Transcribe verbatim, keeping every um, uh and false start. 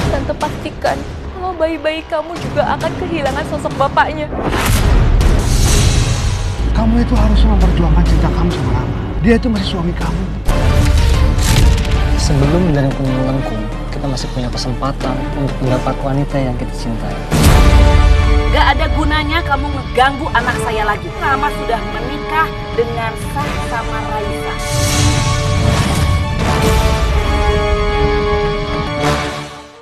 Tante pastikan kalau bayi-bayi kamu juga akan kehilangan sosok bapaknya. Kamu itu harus memperjuangkan cinta kamu sama Rama. Dia itu masih suami kamu. Sebelum melengkung melengkung, kita masih punya kesempatan untuk mendapat wanita yang kita cintai. Gak ada gunanya kamu ngeganggu anak saya lagi. Rama sudah menikah dengan sah sama Raisa.